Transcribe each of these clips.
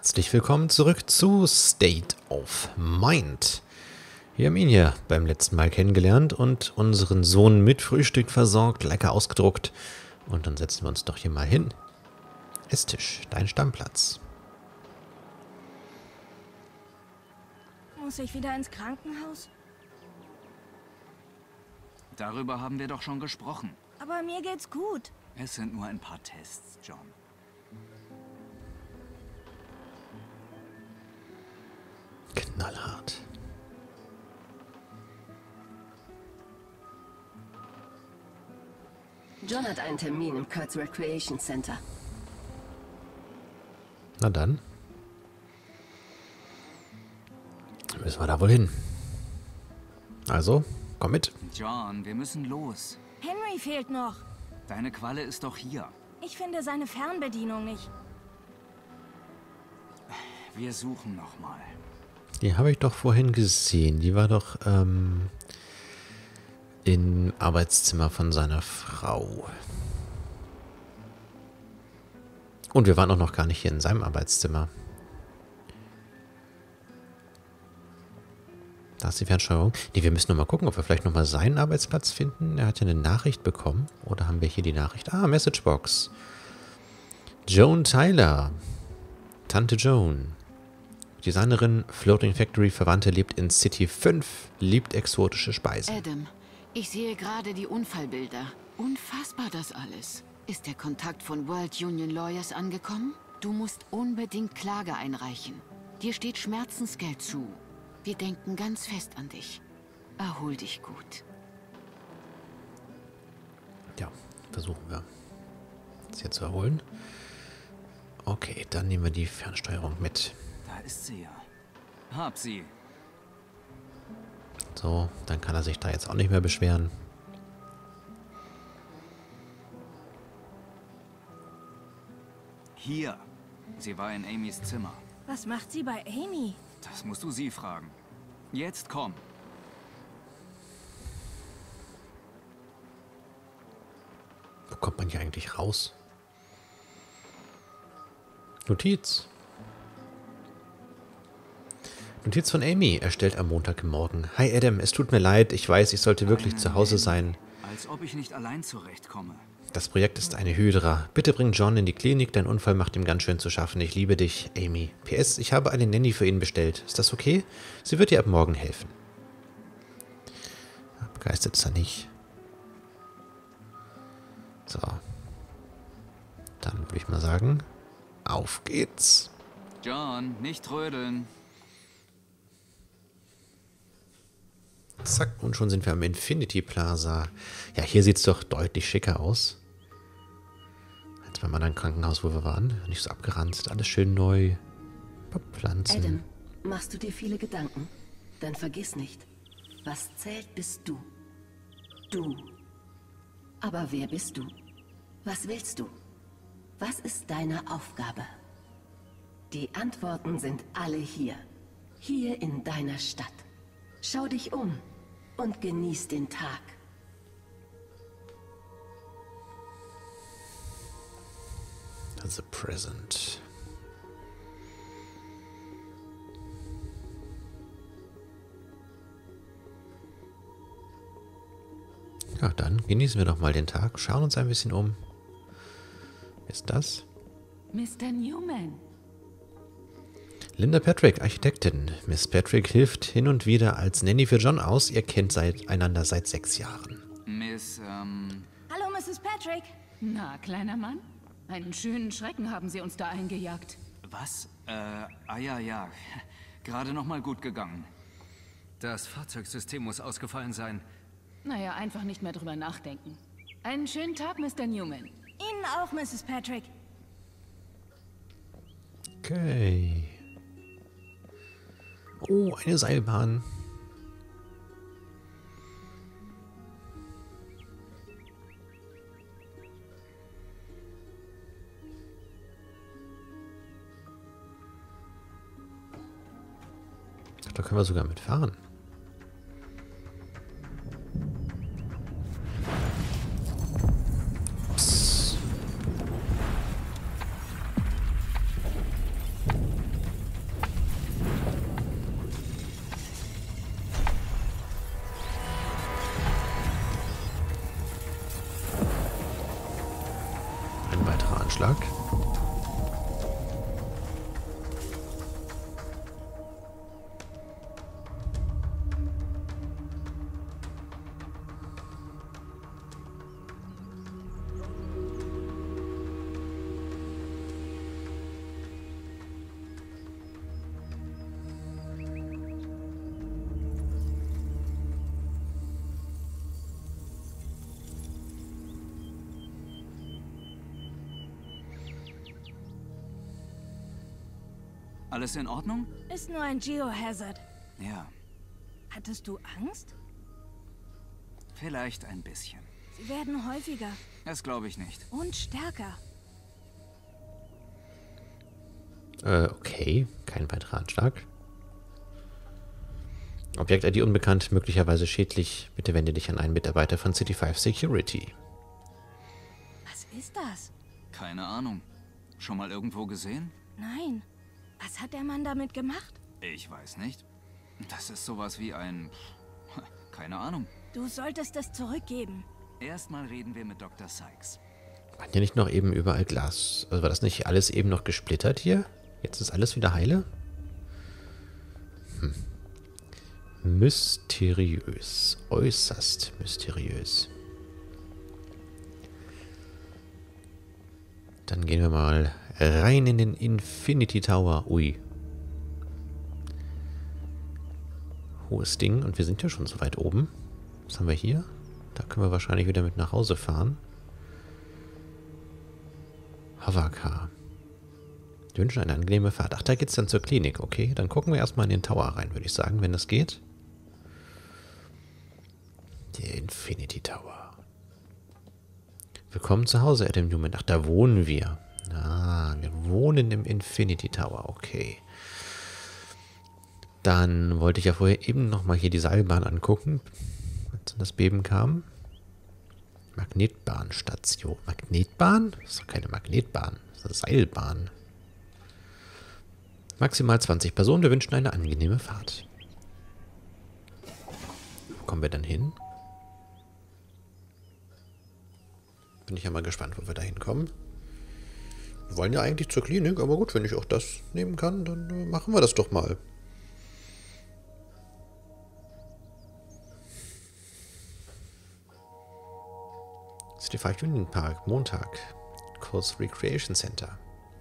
Herzlich willkommen zurück zu State of Mind. Wir haben ihn ja beim letzten Mal kennengelernt und unseren Sohn mit Frühstück versorgt, lecker ausgedruckt. Und dann setzen wir uns doch hier mal hin. Esstisch, dein Stammplatz. Muss ich wieder ins Krankenhaus? Darüber haben wir doch schon gesprochen. Aber mir geht's gut. Es sind nur ein paar Tests, John. Knallhart. John hat einen Termin im Kurtz Recreation Center. Na dann. Müssen wir da wohl hin. Also, komm mit. John, wir müssen los. Henry fehlt noch. Deine Qualle ist doch hier. Ich finde seine Fernbedienung nicht. Wir suchen noch mal. Die habe ich doch vorhin gesehen. Die war doch im Arbeitszimmer von seiner Frau. Und wir waren auch noch gar nicht hier in seinem Arbeitszimmer. Da ist die Fernsteuerung. Nee, wir müssen noch mal gucken, ob wir vielleicht noch mal seinen Arbeitsplatz finden. Er hat ja eine Nachricht bekommen. Oder haben wir hier die Nachricht? Ah, Messagebox. Joan Tyler. Tante Joan. Designerin, Floating Factory Verwandte, lebt in City 5, liebt exotische Speisen. Adam, ich sehe gerade die Unfallbilder. Unfassbar das alles. Ist der Kontakt von World Union Lawyers angekommen? Du musst unbedingt Klage einreichen. Dir steht Schmerzensgeld zu. Wir denken ganz fest an dich. Erhol dich gut. Ja, versuchen wir. Das hier zu erholen. Okay, dann nehmen wir die Fernsteuerung mit. Da ist sie ja. Hab sie. So, dann kann er sich da jetzt auch nicht mehr beschweren. Hier. Sie war in Amys Zimmer. Was macht sie bei Amy? Das musst du sie fragen. Jetzt komm. Wo kommt man hier eigentlich raus? Notiz. Notiz von Amy, erstellt am Montagmorgen. Hi Adam, es tut mir leid, ich weiß, ich sollte wirklich zu Hause sein. Als ob ich nicht allein zurechtkomme. Das Projekt ist eine Hydra. Bitte bring John in die Klinik, dein Unfall macht ihm ganz schön zu schaffen. Ich liebe dich, Amy. PS, ich habe eine Nanny für ihn bestellt. Ist das okay? Sie wird dir ab morgen helfen. Begeistert ist er nicht. So. Dann würde ich mal sagen, auf geht's. John, nicht trödeln. Zack, und schon sind wir am Infinity Plaza. Ja, hier sieht es doch deutlich schicker aus. Als beim anderen Krankenhaus, wo wir waren. Nicht so abgeranzt, alles schön neu. Ein paar Pflanzen. Adam, machst du dir viele Gedanken? Dann vergiss nicht, was zählt bist du. Du. Aber wer bist du? Was willst du? Was ist deine Aufgabe? Die Antworten sind alle hier. Hier in deiner Stadt. Schau dich um und genieß den Tag. The present. Ja, dann genießen wir doch mal den Tag, schauen uns ein bisschen um. Wer ist das? Mr. Newman. Linda Patrick, Architektin. Miss Patrick hilft hin und wieder als Nanny für John aus. Ihr kennt einander seit 6 Jahren. Miss, Hallo, Mrs. Patrick. Na, kleiner Mann. Einen schönen Schrecken haben sie uns da eingejagt. was? Ja. Gerade noch mal gut gegangen. Das Fahrzeugsystem muss ausgefallen sein. Naja, einfach nicht mehr drüber nachdenken. Einen schönen Tag, Mr. Newman. Ihnen auch, Mrs. Patrick. Okay. Oh, eine Seilbahn. Ach, da können wir sogar mitfahren. Ups. Pulsschlag. Alles in Ordnung? Ist nur ein Geohazard. Ja, Hattest du Angst? vielleicht ein bisschen. Sie werden häufiger Das glaube ich nicht. und stärker. Okay. Kein weiterer Anschlag. Objekt-ID unbekannt, möglicherweise schädlich. Bitte wende dich an einen Mitarbeiter von City 5 Security. Was ist das? Keine Ahnung. Schon mal irgendwo gesehen? Nein. Was hat der Mann damit gemacht? Ich weiß nicht. Das ist sowas wie ein... Keine Ahnung. Du solltest es zurückgeben. Erstmal reden wir mit Dr. Sykes. War hier nicht noch eben überall Glas? Also war das nicht alles eben noch gesplittert hier? Jetzt ist alles wieder heile? Mysteriös. Äußerst mysteriös. Dann gehen wir mal rein in den Infinity Tower. Ui. Hohes Ding. Und wir sind ja schon so weit oben. Was haben wir hier? Da können wir wahrscheinlich wieder mit nach Hause fahren. Hovercar. Wir wünschen eine angenehme Fahrt. Ach, da geht's dann zur Klinik. Okay, dann gucken wir erstmal in den Tower rein, würde ich sagen, wenn das geht. Der Infinity Tower. Willkommen zu Hause, Adam Newman. Ach, da wohnen wir. Ah, wir wohnen im Infinity Tower. Okay. Dann wollte ich ja vorher eben nochmal hier die Seilbahn angucken, als das Beben kam. Magnetbahnstation. Magnetbahn? Das ist doch keine Magnetbahn. Das ist eine Seilbahn. Maximal 20 Personen. Wir wünschen eine angenehme Fahrt. Wo kommen wir dann hin? Bin ich ja mal gespannt, wo wir da hinkommen. Wir wollen ja eigentlich zur Klinik, aber gut, wenn ich auch das nehmen kann, dann machen wir das doch mal. City 5 Union Park, Montag. Coast Recreation Center.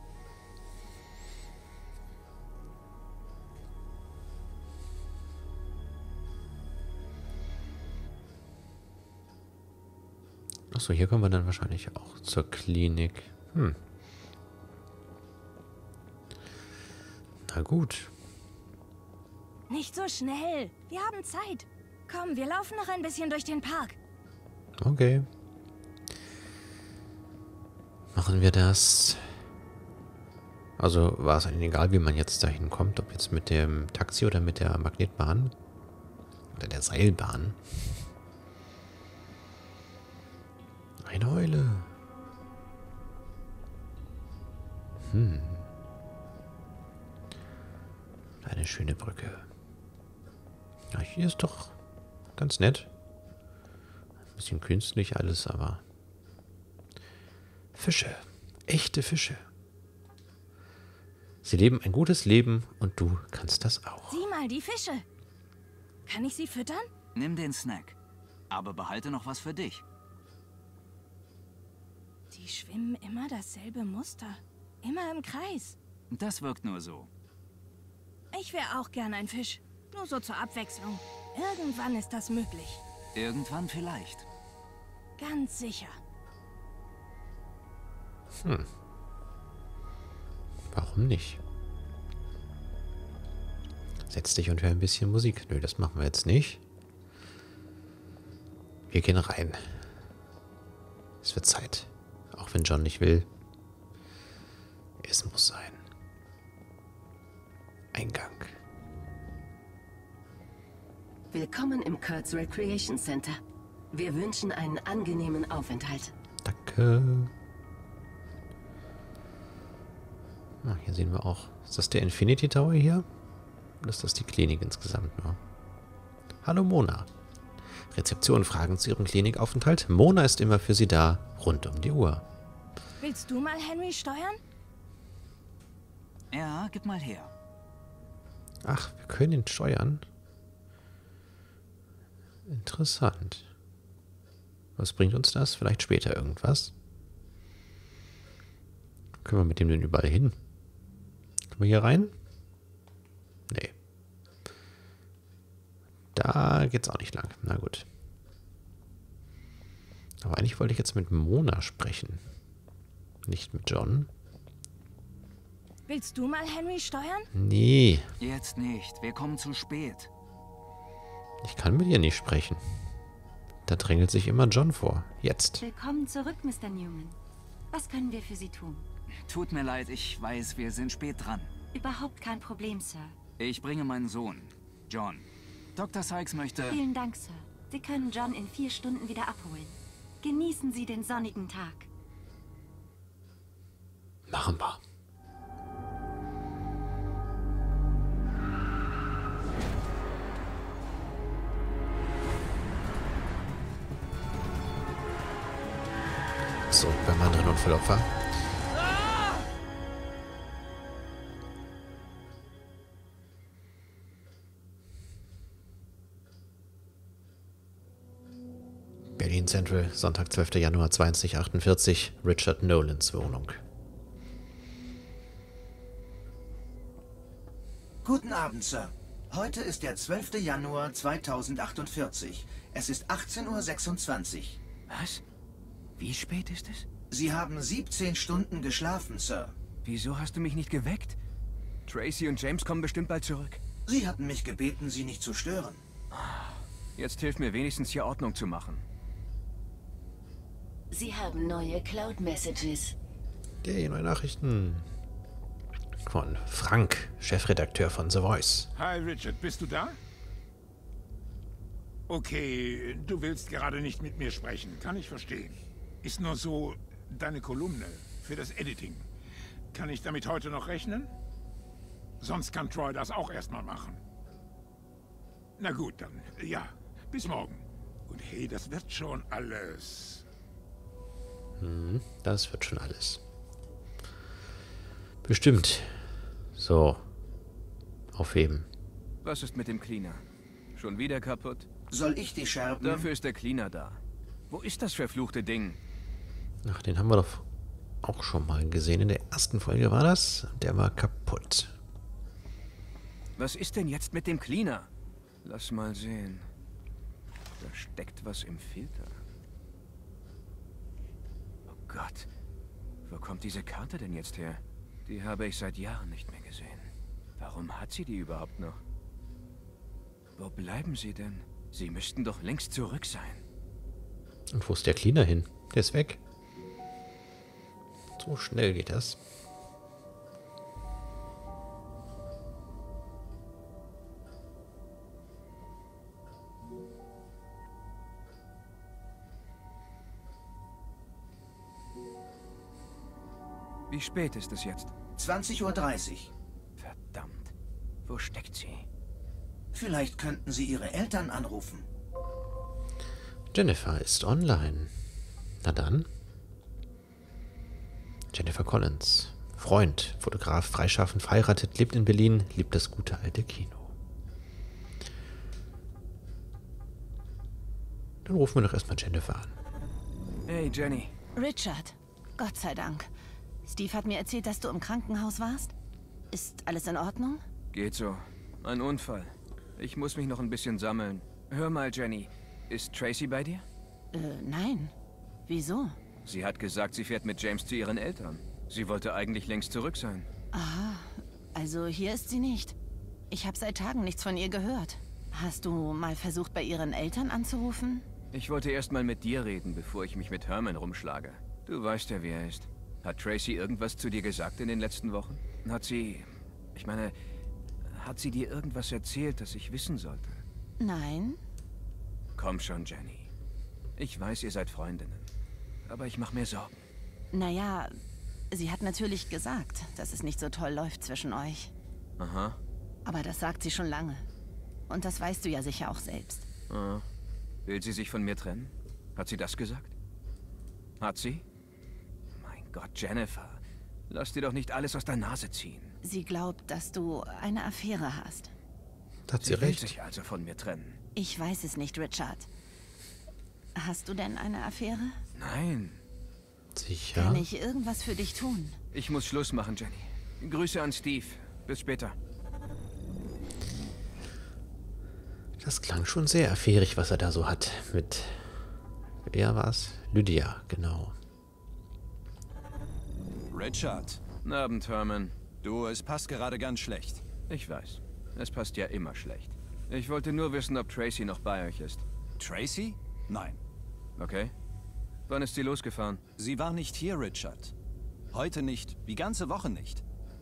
Achso, hier kommen wir dann wahrscheinlich auch zur Klinik. Na gut. Nicht so schnell. Wir haben Zeit. Komm, wir laufen noch ein bisschen durch den Park. Okay. Machen wir das. Also war es eigentlich egal, wie man jetzt dahin kommt. Ob jetzt mit dem Taxi oder mit der Magnetbahn. Oder der Seilbahn. Eine Eule. Eine schöne Brücke. Ja, hier ist doch ganz nett. Ein bisschen künstlich alles, aber... Fische. Echte Fische. Sie leben ein gutes Leben und du kannst das auch. Sieh mal, die Fische. Kann ich sie füttern? Nimm den Snack. Aber behalte noch was für dich. Die schwimmen immer dasselbe Muster. Immer im Kreis. Das wirkt nur so. Ich wäre auch gern ein Fisch. Nur so zur Abwechslung. Irgendwann ist das möglich. Irgendwann vielleicht. Ganz sicher. Warum nicht? Setz dich und hör ein bisschen Musik. Nö, das machen wir jetzt nicht. Wir gehen rein. Es wird Zeit. Auch wenn John nicht will. Es muss sein. Eingang. Willkommen im Kurtz Recreation Center. Wir wünschen einen angenehmen Aufenthalt. Danke. Ah, hier sehen wir auch. Ist das der Infinity Tower hier? Oder ist das die Klinik insgesamt nur? Hallo Mona. Rezeption, Fragen zu Ihrem Klinikaufenthalt? Mona ist immer für Sie da, rund um die Uhr. Willst du mal Henry steuern? Ja, gib mal her. Ach, wir können ihn steuern. Interessant. Was bringt uns das? Vielleicht später irgendwas. Können wir mit dem denn überall hin? Können wir hier rein? Nee. Da geht's auch nicht lang. Na gut. Aber eigentlich wollte ich jetzt mit Mona sprechen. Nicht mit John. Willst du mal Henry steuern? Nee, Jetzt nicht. Wir kommen zu spät. ich kann mit ihr nicht sprechen. Da drängelt sich immer John vor. Jetzt. Willkommen zurück, Mr. Newman. Was können wir für Sie tun? Tut mir leid, ich weiß, wir sind spät dran. Überhaupt kein Problem, Sir. Ich bringe meinen Sohn, John. Dr. Sykes möchte... Vielen Dank, Sir. Sie können John in 4 Stunden wieder abholen. Genießen Sie den sonnigen Tag. Machen wir. So, beim anderen Unfallopfer. Berlin Central, Sonntag, 12. Januar 2048, Richard Nolans Wohnung. Guten Abend, Sir. Heute ist der 12. Januar 2048. Es ist 18:26 Uhr. Was? Wie spät ist es? Sie haben 17 Stunden geschlafen, Sir. Wieso hast du mich nicht geweckt? Tracy und James kommen bestimmt bald zurück. Sie hatten mich gebeten, Sie nicht zu stören. Jetzt hilft mir wenigstens hier Ordnung zu machen. Sie haben neue Cloud-Messages. Okay, neue Nachrichten. Von Frank, Chefredakteur von The Voice. Hi Richard, bist du da? Okay, du willst gerade nicht mit mir sprechen, kann ich verstehen. Ist nur so, deine Kolumne für das Editing. Kann ich damit heute noch rechnen? Sonst kann Troy das auch erstmal machen. Na gut, dann, ja, bis morgen. Und hey, das wird schon alles. Das wird schon alles. Bestimmt. So. Aufheben. Was ist mit dem Cleaner? Schon wieder kaputt? Soll ich die Scherben? Dafür ist der Cleaner da. Wo ist das verfluchte Ding? Ach, den haben wir doch auch schon mal gesehen. In der ersten Folge war das. Der war kaputt. Was ist denn jetzt mit dem Cleaner? Lass mal sehen. Da steckt was im Filter. Oh Gott. Wo kommt diese Karte denn jetzt her? Die habe ich seit Jahren nicht mehr gesehen. Warum hat sie die überhaupt noch? Wo bleiben sie denn? Sie müssten doch längst zurück sein. Und wo ist der Cleaner hin? Der ist weg. So schnell geht das. Wie spät ist es jetzt? 20:30 Uhr. Verdammt. Wo steckt sie? Vielleicht könnten Sie Ihre Eltern anrufen. Jennifer ist online. Na dann. Jennifer Collins. Freund, Fotograf, freischaffend, verheiratet, lebt in Berlin, liebt das gute alte Kino. Dann rufen wir doch erstmal Jennifer an. Hey, Jenny. Richard, Gott sei Dank. Steve hat mir erzählt, dass du im Krankenhaus warst. Ist alles in Ordnung? Geht so. Ein Unfall. Ich muss mich noch ein bisschen sammeln. Hör mal, Jenny. Ist Tracy bei dir? Nein. Wieso? Sie hat gesagt, sie fährt mit James zu ihren Eltern. Sie wollte eigentlich längst zurück sein. Aha, also hier ist sie nicht. Ich habe seit Tagen nichts von ihr gehört. Hast du mal versucht, bei ihren Eltern anzurufen? Ich wollte erst mal mit dir reden, bevor ich mich mit Herman rumschlage. Du weißt ja, wie er ist. Hat Tracy irgendwas zu dir gesagt in den letzten Wochen? Hat sie... Ich meine, hat sie dir irgendwas erzählt, das ich wissen sollte? Nein. Komm schon, Jenny. Ich weiß, ihr seid Freundinnen. Aber ich mache mir Sorgen. Naja, sie hat natürlich gesagt, dass es nicht so toll läuft zwischen euch. Aha. Aber das sagt sie schon lange. Und das weißt du ja sicher auch selbst. Ah. Will sie sich von mir trennen? Hat sie das gesagt? Hat sie? Mein Gott, Jennifer. Lass dir doch nicht alles aus der Nase ziehen. Sie glaubt, dass du eine Affäre hast. Da hat sie Sie will recht. sich also von mir trennen. Ich weiß es nicht, Richard. Hast du denn eine Affäre? Nein. Sicher. Kann ich irgendwas für dich tun? Ich muss Schluss machen, Jenny. Grüße an Steve. Bis später. Das klang schon sehr affärig, was er da so hat. Mit, wer war's? Lydia, genau. Richard, Guten Abend, Herman. du, es passt gerade ganz schlecht. Ich weiß. Es passt ja immer schlecht. Ich wollte nur wissen, ob Tracy noch bei euch ist. Tracy? Nein. Okay. Wann ist sie losgefahren? Sie war nicht hier, Richard. Heute nicht, die ganze Woche nicht.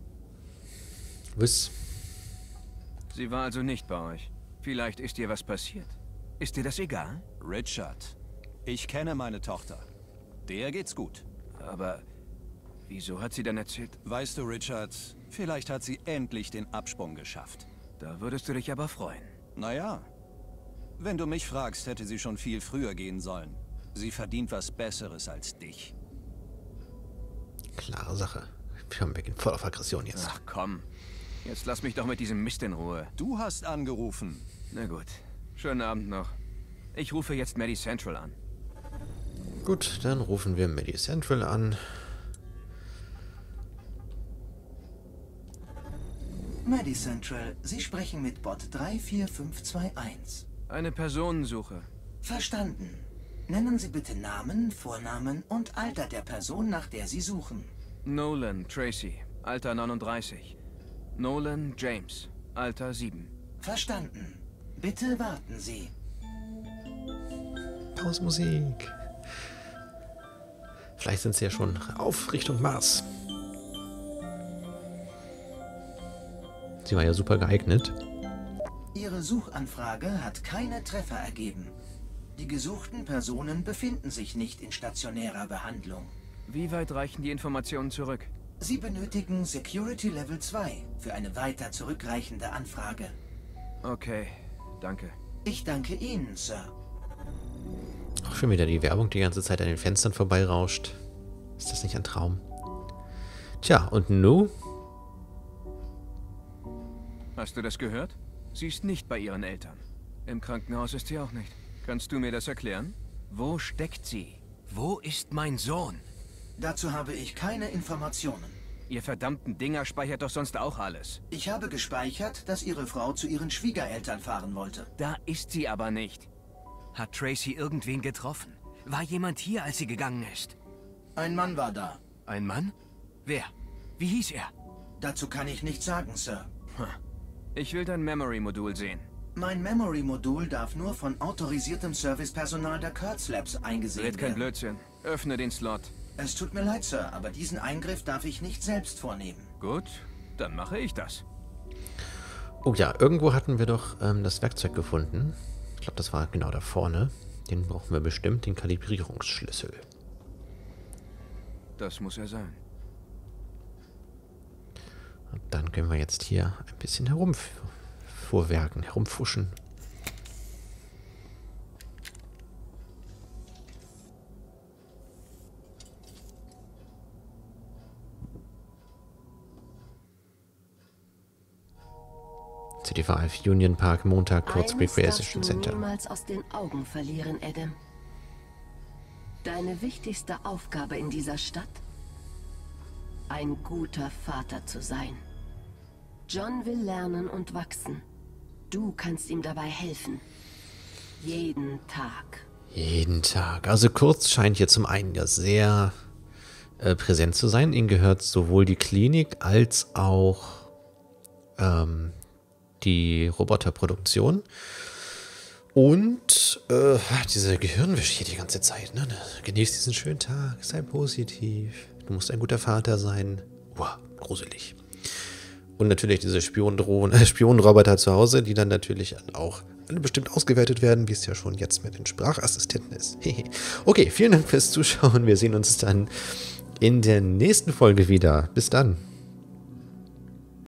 Was? Sie war also nicht bei euch. Vielleicht ist ihr was passiert. Ist dir das egal? Richard, ich kenne meine Tochter. Der geht's gut. Aber wieso hat sie dann erzählt? Weißt du, Richard, vielleicht hat sie endlich den Absprung geschafft. Da würdest du dich aber freuen. Naja, wenn du mich fragst, hätte sie schon viel früher gehen sollen. Sie verdient was Besseres als dich. Klare Sache. Wir beginnen voll auf Aggression jetzt. Ach komm. Jetzt lass mich doch mit diesem Mist in Ruhe. Du hast angerufen. Na gut. Schönen Abend noch. Ich rufe jetzt Maddie Central an. Gut, dann rufen wir Maddie Central an. Maddie Central, Sie sprechen mit Bot 34521. Eine Personensuche. Verstanden. Nennen Sie bitte Namen, Vornamen und Alter der Person, nach der Sie suchen. Nolan Tracy, Alter 39. Nolan James, Alter 7. Verstanden. Bitte warten Sie. Pausmusik. Vielleicht sind sie ja schon auf Richtung Mars. Sie war ja super geeignet. Ihre Suchanfrage hat keine Treffer ergeben. Die gesuchten Personen befinden sich nicht in stationärer Behandlung. Wie weit reichen die Informationen zurück? Sie benötigen Security Level 2 für eine weiter zurückreichende Anfrage. Okay, danke. Ich danke Ihnen, Sir. Auch schon wieder die Werbung die ganze Zeit an den Fenstern vorbeirauscht. Ist das nicht ein Traum? Tja, und Nu? Hast du das gehört? Sie ist nicht bei ihren Eltern. Im Krankenhaus ist sie auch nicht. Kannst du mir das erklären? Wo steckt sie? Wo ist mein Sohn? Dazu habe ich keine Informationen. Ihr verdammten Dinger speichert doch sonst auch alles. Ich habe gespeichert, dass Ihre Frau zu ihren Schwiegereltern fahren wollte. Da ist sie aber nicht. Hat Tracy irgendwen getroffen? War jemand hier, als sie gegangen ist? Ein Mann war da. Ein Mann? Wer? Wie hieß er? Dazu kann ich nichts sagen, Sir. Ich will dein Memory-Modul sehen. Mein Memory-Modul darf nur von autorisiertem Servicepersonal der Kurtz Labs eingesehen Red kein werden. Blödsinn. Öffne den Slot. Es tut mir leid, Sir, aber diesen Eingriff darf ich nicht selbst vornehmen. Gut, dann mache ich das. Oh ja, irgendwo hatten wir doch das Werkzeug gefunden. Ich glaube, das war genau da vorne. Den brauchen wir bestimmt, den Kalibrierungsschlüssel. Das muss er sein. Und dann können wir jetzt hier ein bisschen herumfuhrwerken, herumfuschen. CD5 Union Park, Montag, Kurtz Recreation Center. Niemals aus den Augen verlieren, Adam. Deine wichtigste Aufgabe in dieser Stadt? Ein guter Vater zu sein. John will lernen und wachsen. Du kannst ihm dabei helfen. Jeden Tag. Jeden Tag. Also Kurtz scheint hier zum einen ja sehr präsent zu sein. Ihm gehört sowohl die Klinik als auch die Roboterproduktion. Und diese Gehirnwäsche hier die ganze Zeit. Ne? Genieß diesen schönen Tag, sei positiv. Du musst ein guter Vater sein. Wow, gruselig. Und natürlich diese Spionenroboter zu Hause, die dann natürlich auch alle bestimmt ausgewertet werden, wie es ja schon jetzt mit den Sprachassistenten ist. Okay, vielen Dank fürs Zuschauen. Wir sehen uns dann in der nächsten Folge wieder. Bis dann.